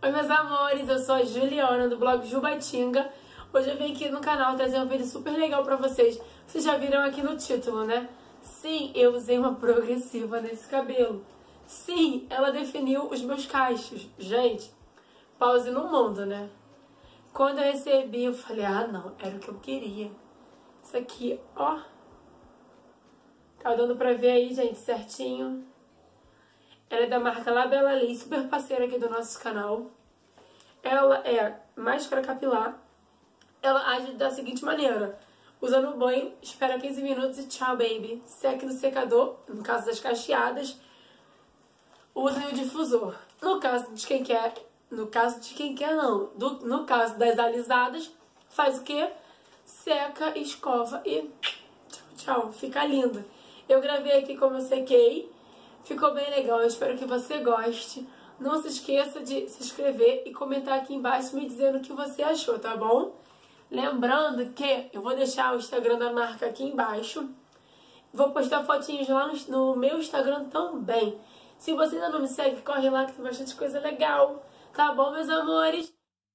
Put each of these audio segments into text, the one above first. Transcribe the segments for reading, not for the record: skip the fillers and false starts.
Oi meus amores, eu sou a Juliana do blog Jubatinga. Hoje eu vim aqui no canal trazer um vídeo super legal pra vocês. Vocês já viram aqui no título, né? Sim, eu usei uma progressiva nesse cabelo. Sim, ela definiu os meus cachos. Gente, pause no mundo, né? Quando eu recebi, eu falei, ah não, era o que eu queria. Isso aqui, ó. Tá dando pra ver aí, gente, certinho. Ela é da marca Labelaly, super parceira aqui do nosso canal. Ela é máscara capilar. Ela age da seguinte maneira. Usa no banho, espera 15 minutos e tchau, baby. Seque no secador, no caso das cacheadas. Use o difusor. No caso de quem quer... No caso de quem quer, não. No caso das alisadas, faz o quê? Seca, escova e tchau, tchau. Fica lindo. Eu gravei aqui como eu sequei. Ficou bem legal, eu espero que você goste. Não se esqueça de se inscrever e comentar aqui embaixo me dizendo o que você achou, tá bom? Lembrando que eu vou deixar o Instagram da marca aqui embaixo. Vou postar fotinhos lá no meu Instagram também. Se você ainda não me segue, corre lá que tem bastante coisa legal. Tá bom, meus amores?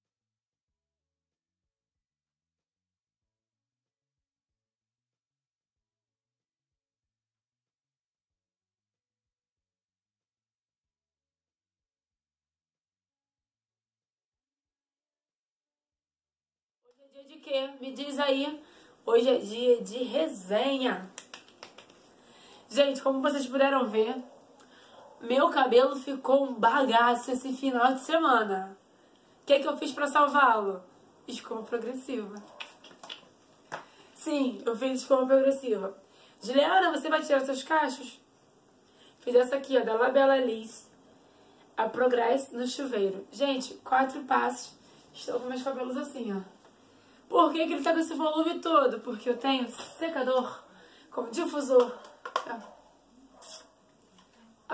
Hoje é dia de quê? Me diz aí. Hoje é dia de resenha. Gente, como vocês puderam ver, meu cabelo ficou um bagaço esse final de semana. O que eu fiz pra salvá-lo? Escova progressiva. Sim, eu fiz escova progressiva. Juliana, você vai tirar seus cachos? Fiz essa aqui, ó, da Labelaly. A Progress no chuveiro. Gente, 4 passos. Estou com meus cabelos assim, ó. Por que ele tá com esse volume todo? Porque eu tenho secador com difusor. A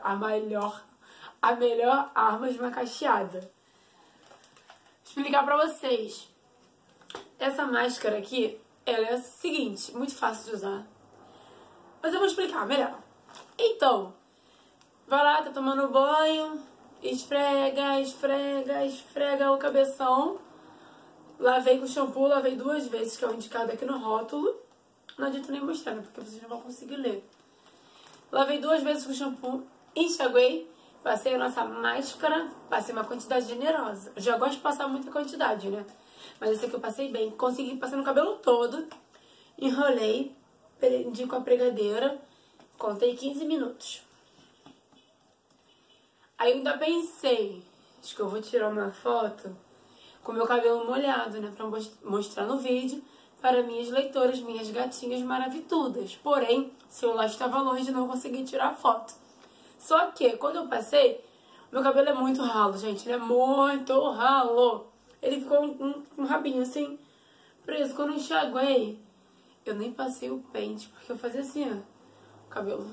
melhor arma de uma cacheada. Explicar pra vocês. Essa máscara aqui, ela é a seguinte, muito fácil de usar. Mas eu vou explicar melhor. Então, vai lá, tá tomando banho, esfrega, esfrega, esfrega o cabeção. Lavei com shampoo, lavei 2 vezes, que é o indicado aqui no rótulo. Não adianta nem mostrar, né? Porque vocês não vão conseguir ler. Lavei 2 vezes com shampoo, enxaguei, passei a nossa máscara, passei uma quantidade generosa. Eu já gosto de passar muita quantidade, né? Mas esse aqui eu passei bem. Consegui passar no cabelo todo, enrolei, prendi com a pregadeira, contei 15 minutos. Aí eu ainda pensei, acho que eu vou tirar uma foto com meu cabelo molhado, né, pra mostrar no vídeo para minhas leitoras, minhas gatinhas maravilhudas. Porém, o celular estava longe e não consegui tirar a foto. Só que, quando eu passei, meu cabelo é muito ralo, gente, ele é muito ralo. Ele ficou um rabinho assim, preso. Quando eu enxaguei, eu nem passei o pente, porque eu fazia assim, ó, o cabelo.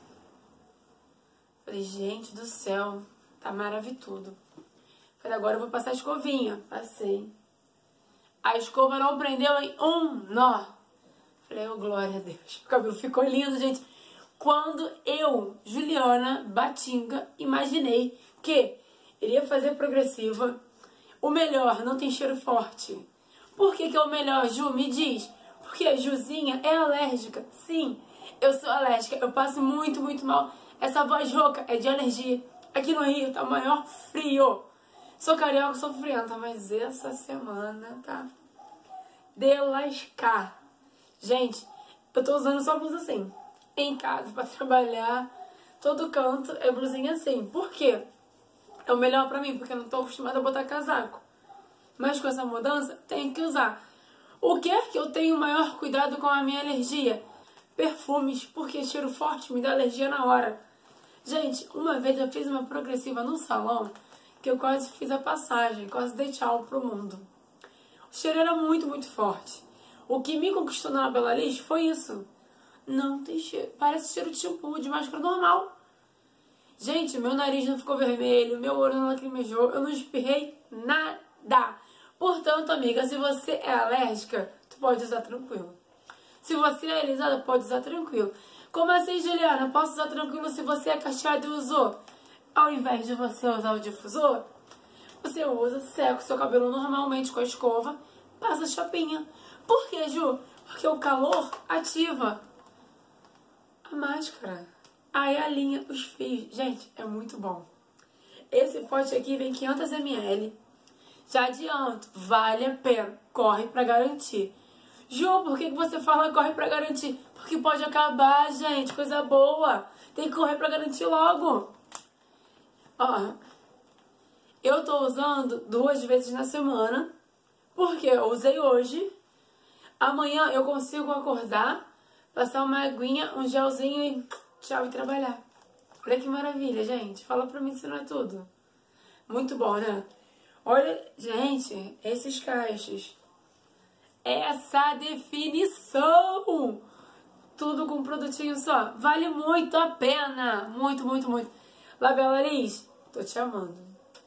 Falei, gente do céu, tá maravilhoso. Falei, agora eu vou passar a escovinha. Passei. A escova não prendeu em um nó. Falei, oh, glória a Deus. O cabelo ficou lindo, gente. Quando eu, Juliana Batinga, imaginei que iria fazer progressiva, o melhor, não tem cheiro forte. Por que é o melhor, Ju? Me diz. Porque a Juzinha é alérgica. Sim, eu sou alérgica. Eu passo muito, muito mal. Essa voz rouca é de alergia. Aqui no Rio tá o maior frio. Sou carioca, sou frienta, mas essa semana tá de lascar. Gente, eu tô usando só blusa assim. Em casa, pra trabalhar, todo canto é blusinha assim. Por quê? É o melhor pra mim, porque eu não tô acostumada a botar casaco. Mas com essa mudança, tenho que usar. O que é que eu tenho maior cuidado com a minha alergia? Perfumes, porque cheiro forte me dá alergia na hora. Gente, uma vez eu fiz uma progressiva no salão que eu quase fiz a passagem, quase dei tchau pro mundo. O cheiro era muito, muito forte. O que me conquistou na Labelaly foi isso. Não tem cheiro, parece cheiro de shampoo, de máscara normal. Gente, meu nariz não ficou vermelho, meu olho não lacrimejou, eu não espirrei nada. Portanto, amiga, se você é alérgica, tu pode usar tranquilo. Se você é alisada, pode usar tranquilo. Como assim, Juliana? Posso usar tranquilo se você é cacheada e usou? Ao invés de você usar o difusor, você usa, seca o seu cabelo normalmente com a escova, passa a chapinha. Por quê, Ju? Porque o calor ativa a máscara. Aí alinha os fios. Gente, é muito bom. Esse pote aqui vem 500 ml. Já adianto, vale a pena. Corre pra garantir. Ju, por que você fala corre pra garantir? Porque pode acabar, gente. Coisa boa. Tem que correr pra garantir logo. Ó, eu tô usando 2 vezes na semana. Porque eu usei hoje. Amanhã eu consigo acordar, passar uma aguinha, um gelzinho e tchau e trabalhar. Olha que maravilha, gente. Fala pra mim se não é tudo. Muito bom, né? Olha, gente, esses cachos. Essa definição. Tudo com um produtinho só. Vale muito a pena. Muito, muito, muito. Labela Liz, tô te amando.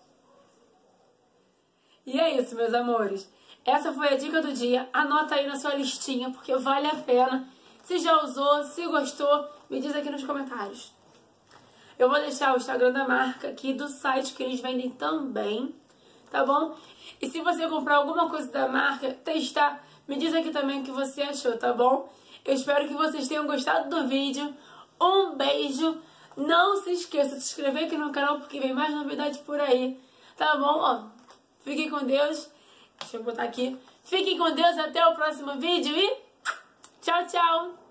E é isso, meus amores. Essa foi a dica do dia. Anota aí na sua listinha, porque vale a pena. Se já usou, se gostou, me diz aqui nos comentários. Eu vou deixar o Instagram da marca aqui, do site que eles vendem também, tá bom? E se você comprar alguma coisa da marca, testar, me diz aqui também o que você achou, tá bom? Eu espero que vocês tenham gostado do vídeo. Um beijo. Não se esqueça de se inscrever aqui no canal, porque vem mais novidades por aí, tá bom? Ó, fiquem com Deus. Deixa eu botar aqui. Fiquem com Deus, até o próximo vídeo e tchau, tchau!